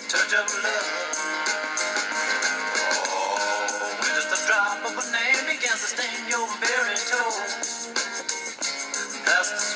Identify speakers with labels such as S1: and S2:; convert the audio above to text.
S1: touch of love. Oh, when just a drop of a name begins to stain your very toe. That's the